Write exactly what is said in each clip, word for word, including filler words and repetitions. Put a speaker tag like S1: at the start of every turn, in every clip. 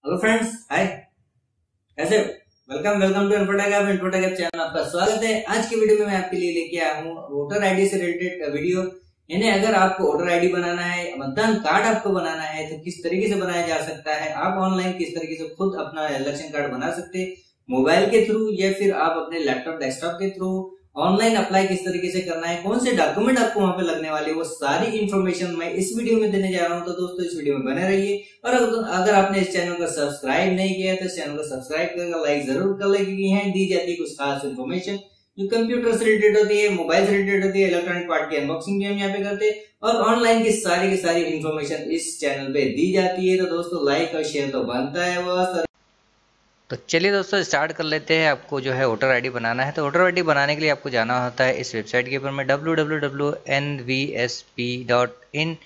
S1: Hello friends, hi. कैसे हो? Welcome welcome to Infotech app Infotech app channel. आपका स्वागत है। आज की वीडियो में मैं आपके लिए लेके आया हूँ वोटर आईडी से रिलेटेड वीडियो। यानी अगर आपको वोटर आईडी बनाना है, मतदान कार्ड आपको बनाना है, तो किस तरीके से बनाया जा सकता है। आप ऑनलाइन किस तरीके से खुद अपना इलेक्शन कार्ड बना सकते हैं, मोबाइल के थ्रू या फिर आप अपने लैपटॉप डेस्कटॉप के थ्रू। ऑनलाइन अप्लाई किस तरीके से करना है, कौन से डॉक्यूमेंट आपको वहां पे लगने वाले, वो सारी इन्फॉर्मेशन मैं इस वीडियो में देने जा रहा हूं। तो दोस्तों इस वीडियो में बने रहिए। और अगर आपने इस चैनल को सब्सक्राइब नहीं किया है तो इस चैनल को सब्सक्राइब करके लाइक जरूर कर ले, क्योंकि यहाँ दी जाती है कुछ खास इन्फॉर्मेशन जो कंप्यूटर से रिलेटेड होती है, मोबाइल से रिलेटेड होती है। इलेक्ट्रॉनिक पार्ट की अनबॉक्सिंग भी हम यहाँ पे करते हैं और ऑनलाइन की सारी की सारी इन्फॉर्मेशन इस चैनल पे दी जाती है। तो दोस्तों लाइक और शेयर तो बनता है बस।
S2: तो चलिए दोस्तों स्टार्ट कर लेते हैं। आपको जो है वोटर आईडी बनाना है, तो वोटर आईडी बनाने के लिए आपको जाना होता है इस वेबसाइट के ऊपर में W W W dot N V S P dot in.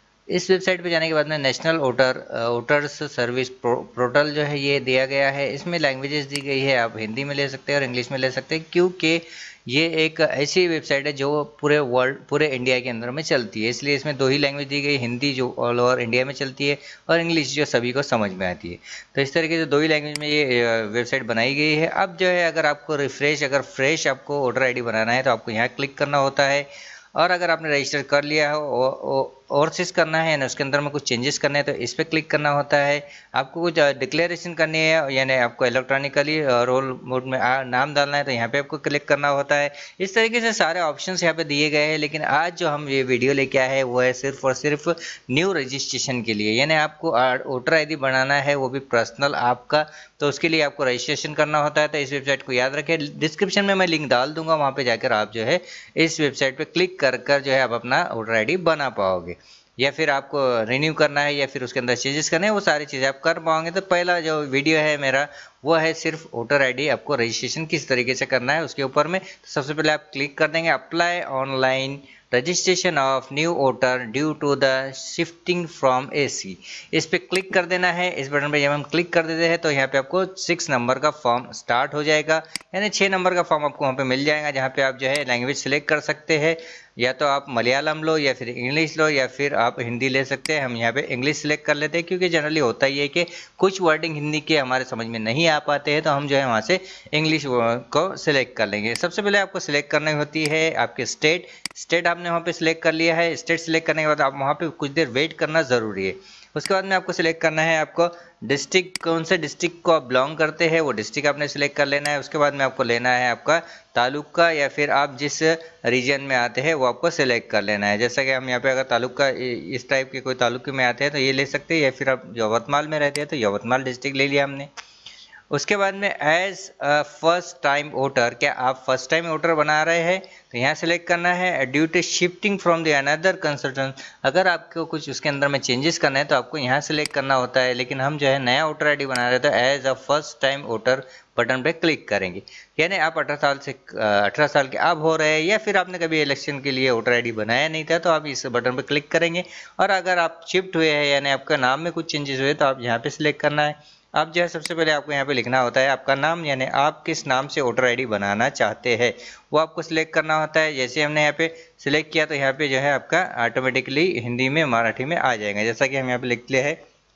S2: इस वेबसाइट पे जाने के बाद में national voter voters service portal जो है ये दिया गया है। इसमें लैंग्वेजेस दी गई है, आप हिंदी में ले सकते हैं और इंग्लिश में ले सकते हैं, क्योंकि ये एक ऐसी वेबसाइट है जो पूरे वर्ल्ड पूरे इंडिया के अंदर में चलती है। इसलिए इसमें दो ही लैंग्वेज दी गई, हिंदी जो ऑल ओवर इंडिया में चलती है और इंग्लिश जो सभी को समझ में आती है। तो इस तरीके से दो ही लैंग्वेज में ये वेबसाइट बनाई गई है। अब जो है अगर आपको रिफ्रेश अगर फ्रेश आपको वोटर आई डी बनाना है तो आपको यहाँ क्लिक करना होता है। और अगर आपने रजिस्टर कर लिया हो और चीज़ करना है, यानी उसके अंदर में कुछ चेंजेस करने हैं, तो इस पर क्लिक करना होता है। आपको कुछ डिक्लेरेशन करनी है, यानी आपको इलेक्ट्रॉनिकली रोल मोड में नाम डालना है, तो यहाँ पे आपको क्लिक करना होता है। इस तरीके से सारे ऑप्शंस यहाँ पे दिए गए हैं। लेकिन आज जो हम ये वीडियो लेके आए हैं वो है सिर्फ और सिर्फ न्यू रजिस्ट्रेशन के लिए, यानी आपको वोटर आई डी बनाना है, वो भी पर्सनल आपका। तो उसके लिए आपको रजिस्ट्रेशन करना होता है। तो इस वेबसाइट को याद रखें, डिस्क्रिप्शन में मैं लिंक डाल दूंगा, वहाँ पे जाकर आप जो है इस वेबसाइट पे क्लिक कर कर जो है आप अपना वोटर आई डी बना पाओगे। या फिर आपको रिन्यू करना है या फिर उसके अंदर चेंजेस करने हैं, वो सारी चीज़ें आप कर पाओगे। तो पहला जो वीडियो है मेरा वो है सिर्फ वोटर आईडी आपको रजिस्ट्रेशन किस तरीके से करना है उसके ऊपर में। तो सबसे पहले आप क्लिक कर देंगे apply online registration of new voter due to the shifting from AC. इस पे क्लिक कर देना है। इस बटन पे जब हम क्लिक कर देते हैं तो यहाँ पे आपको सिक्स नंबर का फॉर्म स्टार्ट हो जाएगा, यानी छः नंबर का फॉर्म आपको वहाँ पे मिल जाएगा, जहाँ पे आप जो है लैंग्वेज सिलेक्ट कर सकते हैं। या तो आप मलयालम लो या फिर इंग्लिश लो या फिर आप हिंदी ले सकते हैं। हम यहाँ पे इंग्लिश सिलेक्ट कर लेते हैं, क्योंकि जनरली होता ही है कि कुछ वर्डिंग हिंदी के हमारे समझ में नहीं आ पाते हैं, तो हम जो है वहाँ से इंग्लिश को सिलेक्ट कर लेंगे। सबसे पहले आपको सिलेक्ट करनी होती है आपके स्टेट। स्टेट आपने वहाँ पे सिलेक्ट कर लिया है। स्टेट सिलेक्ट करने के बाद आप वहाँ पे कुछ देर वेट करना ज़रूरी है। उसके बाद में आपको सिलेक्ट करना है आपको डिस्ट्रिक्ट, कौन से डिस्ट्रिक्ट को आप बिलोंग करते हैं वो डिस्ट्रिक्ट आपने सिलेक्ट कर लेना है। उसके बाद में आपको लेना है आपका तालुका, या फिर आप जिस रीजन में आते हैं वो आपको सिलेक्ट कर लेना है। जैसा कि हम यहाँ पे अगर तालुका इस टाइप के कोई तालुके में आते हैं तो ये ले सकते हैं, या फिर आप यवतमाल में रहते हैं तो यवतमाल डिस्ट्रिक्ट ले लिया हमने। उसके बाद में as a first time voter, क्या आप फर्स्ट टाइम वोटर बना रहे हैं तो यहाँ सेलेक्ट करना है। Due to shifting from the another constituency, अगर आपको कुछ उसके अंदर में चेंजेस करना है तो आपको यहाँ सेलेक्ट करना होता है। लेकिन हम जो है नया वोटर आई डी बना रहे हैं तो as a first time voter button पे क्लिक करेंगे। यानी आप अठारह साल से अठारह साल के अब हो रहे हैं, या फिर आपने कभी इलेक्शन के लिए वोटर आई डी बनाया नहीं था, तो आप इस बटन पर क्लिक करेंगे। और अगर आप शिफ्ट हुए हैं यानी आपका नाम में कुछ चेंजेस हुए तो आप यहाँ पे सिलेक्ट करना है। अब जो है सबसे पहले आपको यहाँ पे लिखना होता है आपका नाम, यानी आप किस नाम से वोटर आईडी बनाना चाहते हैं वो आपको सिलेक्ट करना होता है। जैसे हमने यहाँ पे सिलेक्ट किया तो यहाँ पे जो है आपका ऑटोमेटिकली हिंदी में मराठी में आ जाएगा, जैसा कि हम यहाँ पे लिख लिया है।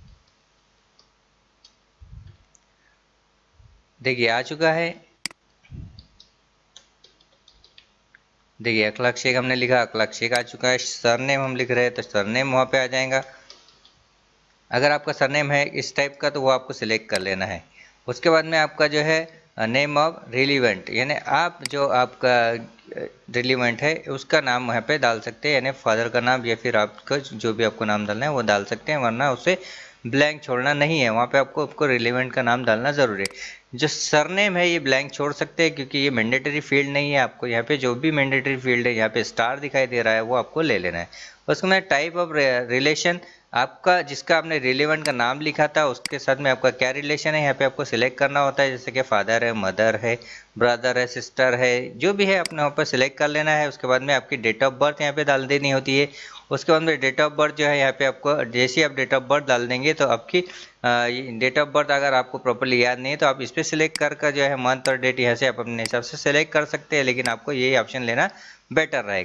S2: देखिए आ चुका है। देखिए अखलाक शेख हमने लिखा, अखलाक शेख आ चुका है। सरनेम हम लिख रहे हैं तो सरनेम वहाँ पे आ जाएगा। अगर आपका सरनेम है इस टाइप का तो वो आपको सिलेक्ट कर लेना है। उसके बाद में आपका जो है नेम ऑफ रिलीवेंट, यानी आप जो आपका रिलीवेंट है उसका नाम वहाँ पे डाल सकते हैं, यानी फादर का नाम या फिर आपका जो भी आपको नाम डालना है वो डाल सकते हैं, वरना उसे ब्लैंक छोड़ना नहीं है। वहाँ पे आपको आपको रिलेवेंट का नाम डालना ज़रूरी है। जो सरनेम है ये ब्लैंक छोड़ सकते हैं, क्योंकि ये मैंडेटरी फील्ड नहीं है। आपको यहाँ पे जो भी मैंडेटरी फील्ड है, यहाँ पे स्टार दिखाई दे रहा है, वो आपको ले लेना है। उसके बाद टाइप ऑफ रिलेशन, आपका जिसका आपने रिलेवेंट का नाम लिखा था उसके साथ में आपका क्या रिलेशन है यहाँ पे आपको सिलेक्ट करना होता है। जैसे कि फादर है, मदर है, ब्रदर है, सिस्टर है, जो भी है अपने वहाँ पर सिलेक्ट कर लेना है। उसके बाद में आपकी डेट ऑफ बर्थ यहाँ पे डाल देनी होती है। उसके बाद में डेट ऑफ बर्थ जो है यहाँ पे आपको जैसे आप डेट ऑफ बर्थ डाल देंगे तो आपकी डेट ऑफ बर्थ अगर आपको प्रॉपर्ली याद नहीं है तो आप इस पर सिलेक्ट कर कर जो है मंथ और डेट यहाँ से आप अपने हिसाब से सिलेक्ट कर सकते हैं, लेकिन आपको यही ऑप्शन लेना बेटर रहेगा।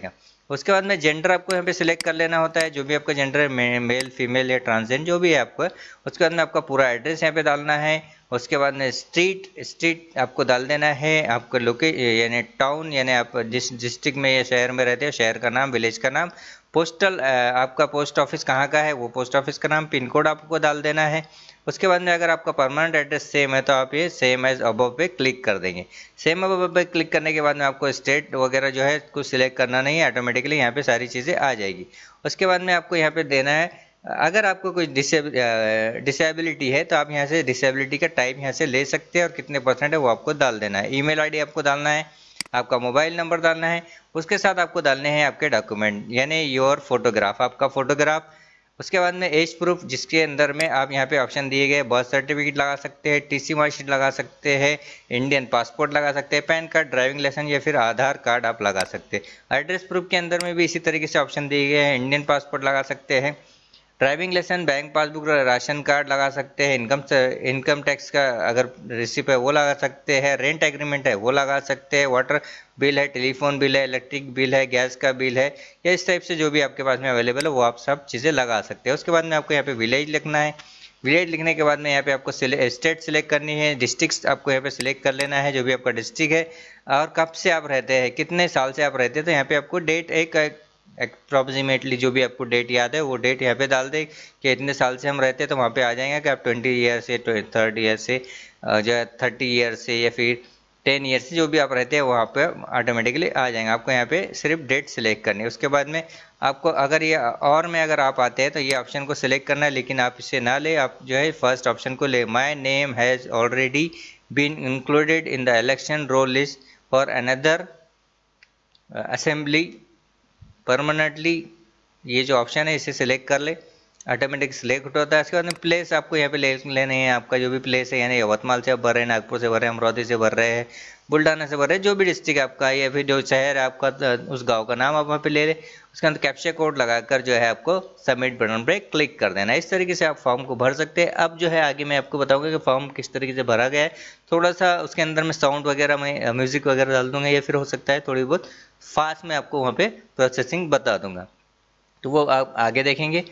S2: उसके बाद में जेंडर आपको यहाँ पे सिलेक्ट कर लेना होता है, जो भी आपका जेंडर है, मेल फीमेल या ट्रांसजेंडर जो भी है आपका। उसके बाद में आपका पूरा एड्रेस यहाँ पे डालना है। उसके बाद में स्ट्रीट स्ट्रीट आपको डाल देना है, आपका लोके यानी टाउन यानी आप जिस डिस्ट्रिक्ट में या शहर में रहते हो शहर का नाम, विलेज का नाम, पोस्टल आपका पोस्ट ऑफिस कहाँ का है वो पोस्ट ऑफिस का नाम, पिन कोड आपको डाल देना है। उसके बाद में अगर आपका परमानेंट एड्रेस सेम है तो आप ये सेम एज अबव पे क्लिक कर देंगे। सेम अबव पे क्लिक करने के बाद में आपको स्टेट वगैरह जो है कुछ सिलेक्ट करना नहीं है, ऑटोमेटिकली यहाँ पे सारी चीज़ें आ जाएगी। उसके बाद में आपको यहाँ पे देना है, अगर आपको कोई डिसेबिलिटी है तो आप यहाँ से डिसेबिलिटी का टाइप यहाँ से ले सकते हैं और कितने परसेंट है वो आपको डाल देना है। ईमेल आईडी आपको डालना है, आपका मोबाइल नंबर डालना है, उसके साथ आपको डालने हैं आपके डॉक्यूमेंट यानी योर फोटोग्राफ, आपका फोटोग्राफ। उसके बाद में एज प्रूफ जिसके अंदर में आप यहाँ पे ऑप्शन दिए गए बर्थ सर्टिफिकेट लगा सकते हैं, टीसी मार्कशीट लगा सकते हैं, इंडियन पासपोर्ट लगा सकते हैं, पैन कार्ड, ड्राइविंग लाइसेंस या फिर आधार कार्ड आप लगा सकते हैं। एड्रेस प्रूफ के अंदर में भी इसी तरीके से ऑप्शन दिए गए हैं, इंडियन पासपोर्ट लगा सकते हैं, driving licence, bank passbook, ration card लगा सकते हैं, इनकम इनकम टैक्स का अगर रिसिप्ट है वो लगा सकते हैं, रेंट एग्रीमेंट है वो लगा सकते हैं, वाटर बिल है, टेलीफोन बिल है, इलेक्ट्रिक बिल है, गैस का बिल है, या इस टाइप से जो भी आपके पास में अवेलेबल है वो आप सब चीज़ें लगा सकते हैं। उसके बाद में आपको यहाँ पे विलेज लिखना है। विलेज लिखने के बाद में यहाँ पे आपको स्टेट सिलेक्ट करनी है, डिस्ट्रिक्ट आपको यहाँ पे सिलेक्ट कर लेना है जो भी आपका डिस्ट्रिक्ट है, और कब से आप रहते हैं, कितने साल से आप रहते हैं, तो यहाँ पे आपको डेट एक अप्रॉक्सीमेटली जो भी आपको डेट याद है वो डेट यहाँ पे डाल दे कि इतने साल से हम रहते हैं, तो वहाँ पे आ जाएगा कि आप ट्वेंटी ईयर से थर्ड ईयर से जो है थर्टी ईयर से या फिर टेन ईयर से जो भी आप रहते हैं वहाँ पे ऑटोमेटिकली आ जाएंगे। आपको यहाँ पे सिर्फ डेट सिलेक्ट करनी है। उसके बाद में आपको अगर ये और में अगर आप आते हैं तो ये ऑप्शन को सिलेक्ट करना है, लेकिन आप इसे ना ले, आप जो है फर्स्ट ऑप्शन को ले, my name has already been included in the election roll list for another assembly permanently, ये जो ऑप्शन है इसे सिलेक्ट कर ले, ऑटोमेटिक सिलेक्ट होता है। उसके बाद में प्लेस आपको यहाँ पे ले लेने हैं, आपका जो भी प्लेस है यानी यवतमाल से आप भर रहे हैं, नागपुर से भर रहे हैं, अमरावती से भर रहे हैं, बुल्डाना से भर रहे हैं, जो भी डिस्ट्रिक्ट आपका है या फिर जो शहर है आपका उस गांव का नाम आप वहाँ पे ले लें। उसके अंदर कैप्चा कोड लगाकर जो है आपको सबमिट बटन पे क्लिक कर देना है। इस तरीके से आप फॉर्म को भर सकते हैं। अब जो है आगे मैं आपको बताऊंगा कि फॉर्म किस तरीके से भरा गया है। थोड़ा सा उसके अंदर में साउंड वगैरह में म्यूजिक वगैरह डाल दूंगा या फिर हो सकता है थोड़ी बहुत फास्ट में आपको वहाँ पे प्रोसेसिंग बता दूंगा, तो वो आप आगे देखेंगे।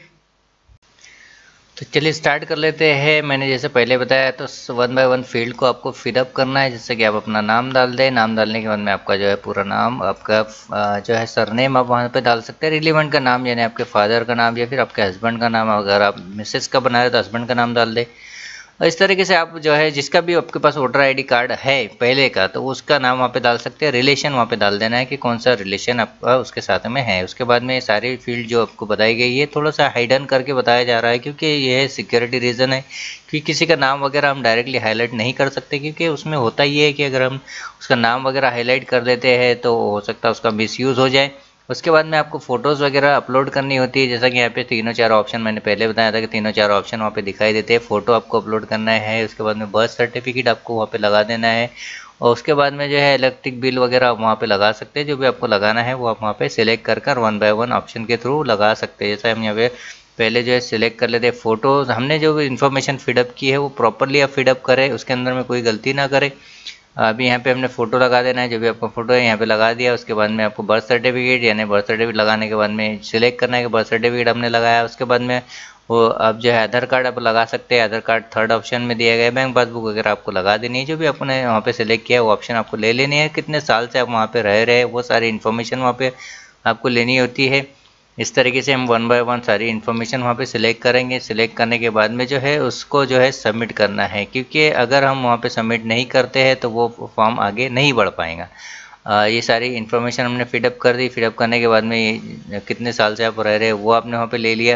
S2: तो चलिए स्टार्ट कर लेते हैं। मैंने जैसे पहले बताया तो वन बाय वन फील्ड को आपको फिलअप करना है, जैसे कि आप अपना नाम डाल दें। नाम डालने के बाद में आपका जो है पूरा नाम, आपका जो है सरनेम आप वहाँ पे डाल सकते हैं, रिलीवेंट का नाम यानी आपके फादर का नाम या फिर आपके हस्बैंड का नाम। अगर आप मिसेस का बना रहे तो हस्बैंड का नाम डाल दें। और इस तरीके से आप जो है जिसका भी आपके पास वोटर आईडी कार्ड है पहले का, तो उसका नाम वहाँ पे डाल सकते हैं। रिलेशन वहाँ पे डाल देना है कि कौन सा रिलेशन आपका उसके साथ में है। उसके बाद में सारी फील्ड जो आपको बताई गई है थोड़ा सा हाइडन करके बताया जा रहा है, क्योंकि ये सिक्योरिटी रीज़न है कि किसी का नाम वगैरह हम डायरेक्टली हाईलाइट नहीं कर सकते, क्योंकि उसमें होता ये है कि अगर हम उसका नाम वगैरह हाईलाइट कर देते हैं तो हो सकता है उसका मिसयूज़ हो जाए। उसके बाद में आपको फ़ोटोज़ वगैरह अपलोड करनी होती है, जैसा कि यहाँ पे तीनों चार ऑप्शन मैंने पहले बताया था कि तीनों चार ऑप्शन वहाँ पे दिखाई देते हैं। फ़ोटो आपको अपलोड करना है, उसके बाद में बर्थ सर्टिफिकेट आपको वहाँ पे लगा देना है, और उसके बाद में जो है इलेक्ट्रिक बिल वगैरह आप वहाँ पे लगा सकते हैं। जो भी आपको लगाना है वो आप वहाँ पे सिलेक्ट कर कर वन बाय वन ऑप्शन के थ्रू लगा सकते हैं। जैसे हम यहाँ पे पहले जो है सिलेक्ट कर लेते हैं फ़ोटोज़। हमने जो भी इन्फॉर्मेशन फीडअप की है वो प्रॉपरली आप फीडअप करें, उसके अंदर में कोई गलती ना करें। अभी यहाँ पे हमने फ़ोटो लगा देना है, जो भी आपका फ़ोटो है यहाँ पे लगा दिया। उसके बाद में आपको बर्थ सर्टिफिकेट यानी बर्थ सर्टिफिकेट लगाने के बाद में सिलेक्ट करना है कि बर्थ सर्टिफिकेट हमने लगाया। उसके बाद में वो अब जो है आधार कार्ड आप लगा सकते हैं, आधार कार्ड थर्ड ऑप्शन में दिया गया है। बैंक पासबुक वगैरह आपको लगा देनी है, जो भी आपने वहाँ पे सिलेक्ट किया है वो ऑप्शन आपको ले लेनी है। कितने साल से आप वहाँ पे रह रहे हैं वो सारी इन्फॉर्मेशन वहाँ पे आपको लेनी होती है। इस तरीके से हम वन बाय वन सारी इन्फॉर्मेशन वहाँ पे सिलेक्ट करेंगे। सिलेक्ट करने के बाद में जो है उसको जो है सबमिट करना है, क्योंकि अगर हम वहाँ पे सबमिट नहीं करते हैं तो वो फॉर्म आगे नहीं बढ़ पाएगा। आ, ये सारी इन्फॉर्मेशन हमने फिडअप कर दी। फिडअप करने के बाद में ये कितने साल से आप रह रहे हैं वो आपने वहाँ पे ले लिया।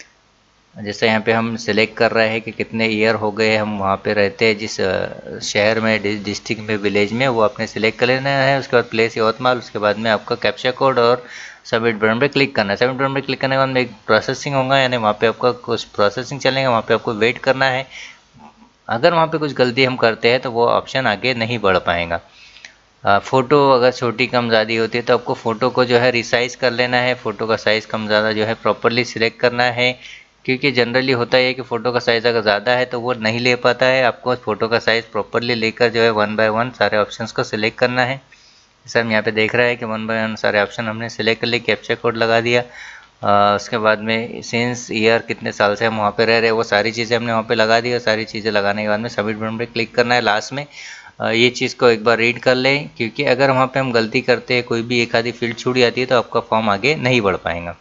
S2: जैसे यहाँ पे हम सिलेक्ट कर रहे हैं कि कितने ईयर हो गए हम वहाँ पे रहते हैं, जिस शहर में, डिस्ट्रिक्ट में, विलेज में, वो आपने सिलेक्ट कर लेना है। उसके बाद प्लेस यवतमाल। उसके बाद में आपका कैप्चा कोड और सबमिट बटन पे क्लिक करना है। सबमिट बटन पे क्लिक करने के बाद में एक प्रोसेसिंग होगा, यानी वहाँ पे आपका कुछ प्रोसेसिंग चलेगा, वहाँ पे आपको वेट करना है। अगर वहाँ पे कुछ गलती हम करते हैं तो वो ऑप्शन आगे नहीं बढ़ पाएगा। फ़ोटो अगर छोटी कम ज़्यादा होती है तो आपको फ़ोटो को जो है रिसाइज़ कर लेना है। फ़ोटो का साइज़ कम ज़्यादा जो है प्रॉपरली सिलेक्ट करना है, क्योंकि जनरली होता है कि फ़ोटो का साइज़ अगर ज़्यादा है तो वो नहीं ले पाता है। आपको फ़ोटो का साइज़ प्रॉपरली लेकर जो है वन बाय वन सारे ऑप्शंस को सिलेक्ट करना है। जैसे हम यहाँ पे देख रहे हैं कि वन बाय वन सारे ऑप्शन हमने सिलेक्ट कर लिए, कैप्चा कोड लगा दिया। आ, उसके बाद में सिंस ईयर कितने साल से हम वहाँ पे रह रहे हैं वो सारी चीज़ें हमने वहाँ पे लगा दी, और सारी चीज़ें लगाने के बाद में सबमिट बटन पे क्लिक करना है। लास्ट में आ, ये चीज़ को एक बार रीड कर लें, क्योंकि अगर वहाँ पे हम गलती करते हैं, कोई भी एक आधी फील्ड छूट जाती है तो आपका फॉर्म आगे नहीं बढ़ पाएगा।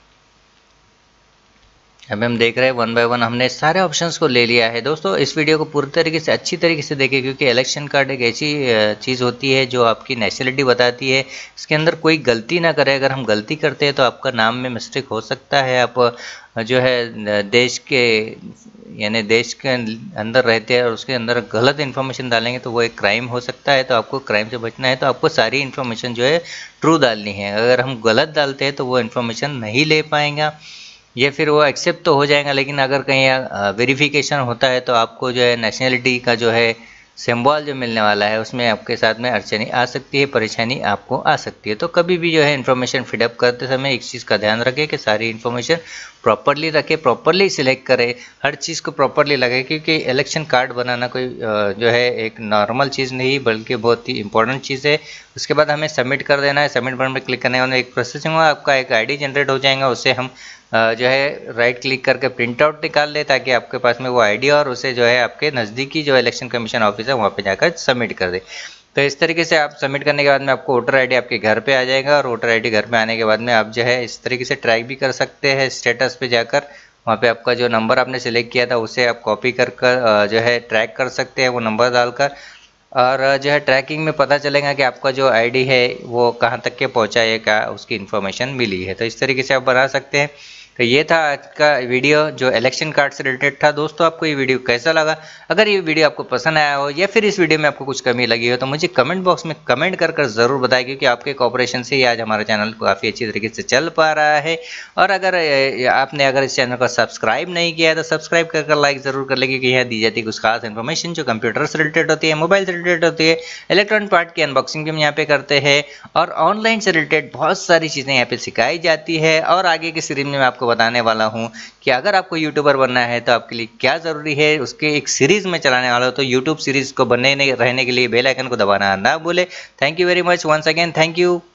S2: अभी हम देख रहे हैं वन बाय वन हमने सारे ऑप्शंस को ले लिया है। दोस्तों इस वीडियो को पूरी तरीके से अच्छी तरीके से देखें, क्योंकि इलेक्शन कार्ड एक ऐसी चीज़ होती है जो आपकी नेशनलिटी बताती है। इसके अंदर कोई गलती ना करे, अगर हम गलती करते हैं तो आपका नाम में मिस्टेक हो सकता है। आप जो है देश के यानी देश के अंदर रहते हैं और उसके अंदर गलत इन्फॉर्मेशन डालेंगे तो वो एक क्राइम हो सकता है। तो आपको क्राइम से बचना है तो आपको सारी इन्फॉर्मेशन जो है ट्रू डालनी है। अगर हम गलत डालते हैं तो वो इन्फॉर्मेशन नहीं ले पाएंगा, या फिर वो एक्सेप्ट तो हो जाएगा, लेकिन अगर कहीं वेरिफिकेशन होता है तो आपको जो है नेशनलिटी का जो है सिंबल जो मिलने वाला है उसमें आपके साथ में अड़चनी आ सकती है, परेशानी आपको आ सकती है। तो कभी भी जो है इन्फॉर्मेशन फिडअप करते समय एक चीज़ का ध्यान रखें कि सारी इन्फॉर्मेशन प्रॉपरली रखें, प्रॉपरली सिलेक्ट करें, हर चीज़ को प्रॉपरली लगे, क्योंकि इलेक्शन कार्ड बनाना कोई जो है एक नॉर्मल चीज़ नहीं बल्कि बहुत ही इंपॉर्टेंट चीज़ है। उसके बाद हमें सबमिट कर देना है। सबमिट बटन पर क्लिक करने के बाद एक प्रोसेसिंग हुआ, आपका एक आई डी जनरेट हो जाएगा। उससे हम जो है राइट क्लिक करके प्रिंट आउट निकाल ले, ताकि आपके पास में वो आईडी और उसे जो है आपके नज़दीकी जो इलेक्शन कमीशन ऑफिस है वहाँ पे जाकर सबमिट कर दे। तो इस तरीके से आप सबमिट करने के बाद में आपको वोटर आईडी आपके घर पे आ जाएगा, और वोटर आईडी घर पे आने के बाद में आप जो है इस तरीके से ट्रैक भी कर सकते हैं। स्टेटस पे जाकर वहाँ पे आपका जो नंबर आपने सिलेक्ट किया था उसे आप कॉपी कर कर जो है ट्रैक कर सकते हैं, वो नंबर डालकर, और जो है ट्रैकिंग में पता चलेगा कि आपका जो आईडी है वो कहाँ तक के पहुँचा है, क्या उसकी इन्फॉर्मेशन मिली है। तो इस तरीके से आप बना सकते हैं। तो ये था आज का वीडियो जो इलेक्शन कार्ड से रिलेटेड था। दोस्तों आपको ये वीडियो कैसा लगा? अगर ये वीडियो आपको पसंद आया हो या फिर इस वीडियो में आपको कुछ कमी लगी हो तो मुझे कमेंट बॉक्स में कमेंट कर कर ज़रूर बताएं, क्योंकि आपके कोऑपरेशन से ही आज हमारा चैनल काफ़ी अच्छी तरीके से चल पा रहा है। और अगर आपने अगर इस चैनल को सब्सक्राइब नहीं किया है तो सब्सक्राइब कर कर लाइक ज़रूर कर ले, क्योंकि यहाँ दी जाती है कुछ खास इन्फॉर्मेशन जो कंप्यूटर से रिलेटेड होती है, मोबाइल से रिलेटेड होती है, इलेक्ट्रॉनिक पार्ट की अनबॉक्सिंग भी हम यहाँ पे करते हैं, और ऑनलाइन से रिलेटेड बहुत सारी चीज़ें यहाँ पे सिखाई जाती है। और आगे की सीरीज में मैं आपको बताने वाला हूँ कि अगर आपको यूट्यूबर बनना है तो आपके लिए क्या ज़रूरी है, उसके एक सीरीज़ में चलाने वाला हो। तो यूट्यूब सीरीज़ को बनने रहने के लिए बेल आइकन को दबाना ना भूले। Thank you very much once again, thank you.